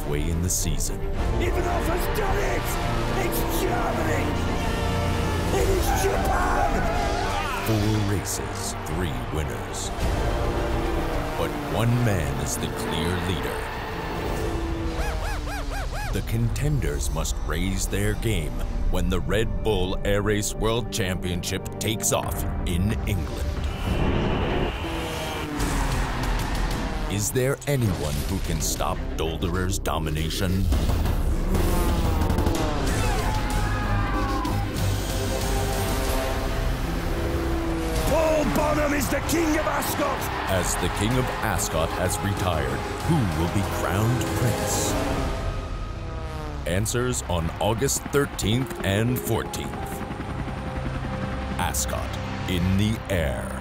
Speedway in the season. Ivanov has done it! It's Germany! It is Japan! 4 races, 3 winners. But one man is the clear leader. The contenders must raise their game when the Red Bull Air Race World Championship takes off in England. Is there anyone who can stop Dolderer's domination? Paul Bonham is the King of Ascot! As the King of Ascot has retired, who will be crowned prince? Answers on August 13th and 14th. Ascot in the air.